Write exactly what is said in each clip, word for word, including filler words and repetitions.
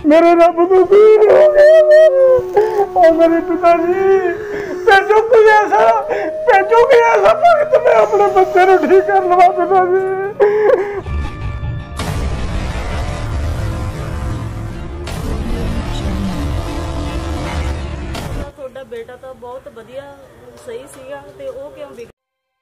मेरे रब को पीर हो गया। और मेरे पिताजी पैसों को ऐसा पैसों को ऐसा वक्त मैं अपने बच्चे को ठीक कर लवा पिताजी। ਤੁਹਾਡਾ बेटा तो बहुत ਵਧੀਆ सही ਸੀਗਾ ਤੇ ਉਹ ਕਿਉਂ ਵਿਗੜ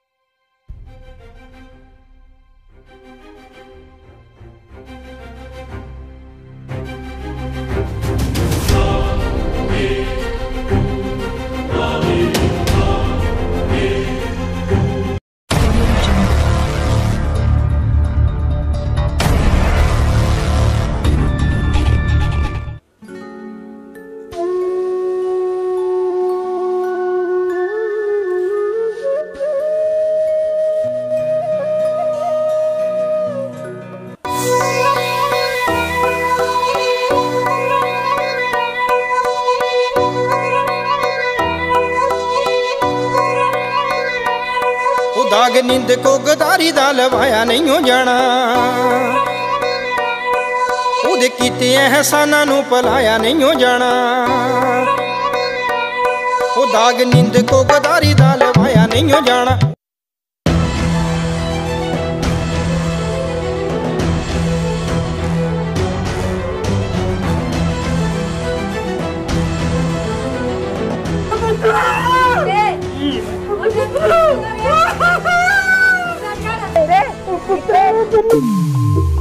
दाग नींद को गदारी दा लवाया नहीं हो जाना, उहदे कीते एहसानां नूं भुलाया नहीं हो जाना। ओ दाग नींद को गदारी दा लवाया नहीं हो जाना। पुत्र